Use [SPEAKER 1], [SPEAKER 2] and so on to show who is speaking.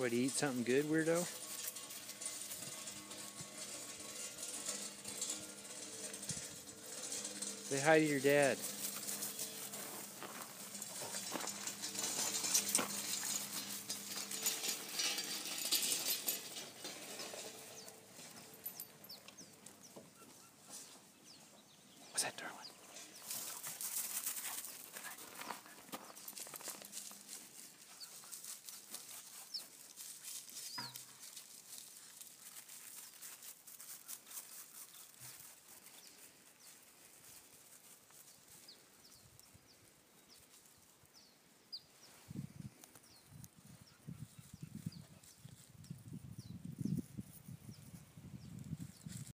[SPEAKER 1] What, eat something good, weirdo? Say hi to your dad. What's that, Darwin?